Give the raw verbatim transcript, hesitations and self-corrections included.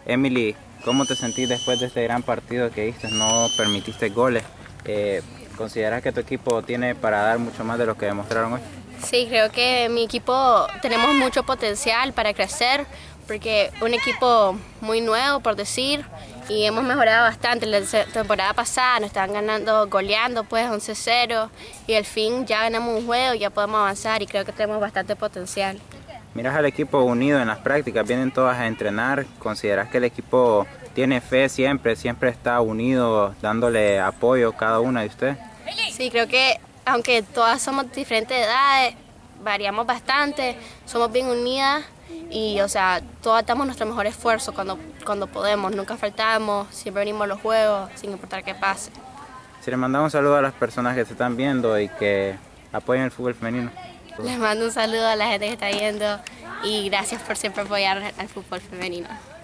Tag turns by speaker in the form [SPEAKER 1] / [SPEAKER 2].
[SPEAKER 1] Emily, ¿cómo te sentís después de este gran partido que diste? No permitiste goles. Eh, ¿Consideras que tu equipo tiene para dar mucho más de lo que demostraron hoy?
[SPEAKER 2] Sí, creo que mi equipo tenemos mucho potencial para crecer, porque un equipo muy nuevo, por decir, y hemos mejorado bastante. La temporada pasada nos estaban ganando, goleando pues once cero, y al fin ya ganamos un juego, ya podemos avanzar y creo que tenemos bastante potencial.
[SPEAKER 1] Miras al equipo unido en las prácticas, vienen todas a entrenar. ¿Consideras que el equipo tiene fe siempre, siempre está unido, dándole apoyo a cada una de ustedes?
[SPEAKER 2] Sí, creo que aunque todas somos diferentes edades, variamos bastante, somos bien unidas y, o sea, todas damos nuestro mejor esfuerzo cuando, cuando podemos, nunca faltamos, siempre venimos a los juegos, sin importar qué pase.
[SPEAKER 1] Si le mandamos un saludo a las personas que se están viendo y que apoyen el fútbol femenino.
[SPEAKER 2] Les mando un saludo a la gente que está viendo y gracias por siempre apoyar al fútbol femenino.